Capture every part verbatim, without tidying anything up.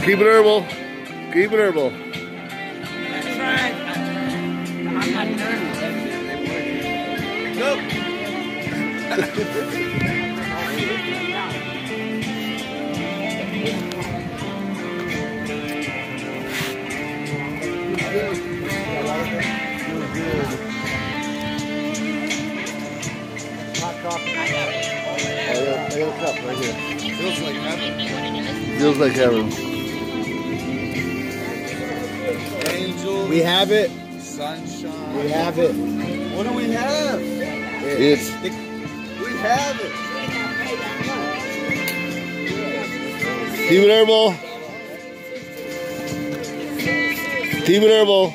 Keep it herbal. Keep it herbal. That's right. I'm not nervous. Nope. Hot coffee. I got a cup right here. Feels like heaven. Feels like heaven. Angels. We have it. Sunshine. We have it. What do we have? It's We have it. keep it herbal. Keep it herbal.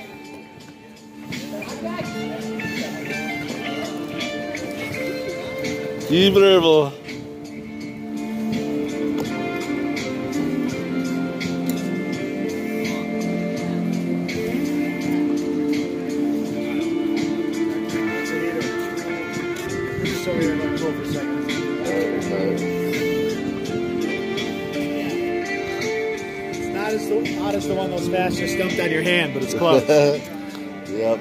Keep it herbal. Sorry, I'm going to go for a second. It's not as the, not as the one those fast just dumped on your hand, but it's close. Yep.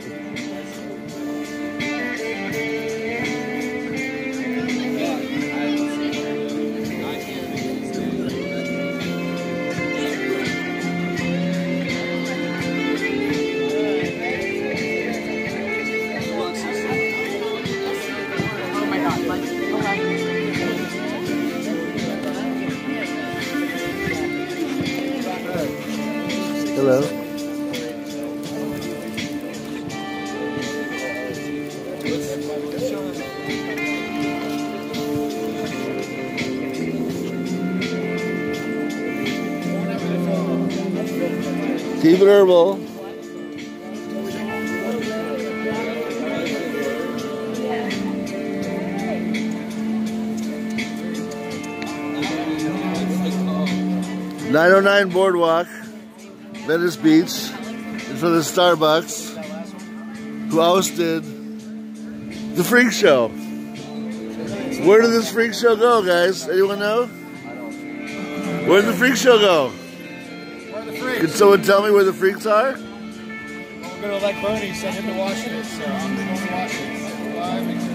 Hello. Keep it herbal. nine oh nine Boardwalk, Venice Beach, in front of Starbucks, who ousted the Freak Show. Where did this Freak Show go, guys? Anyone know? Where did the Freak Show go? Where are the freaks? Can someone tell me where the freaks are? Well, we're going to let Bernie send him to Washington, so I'm going to Washington.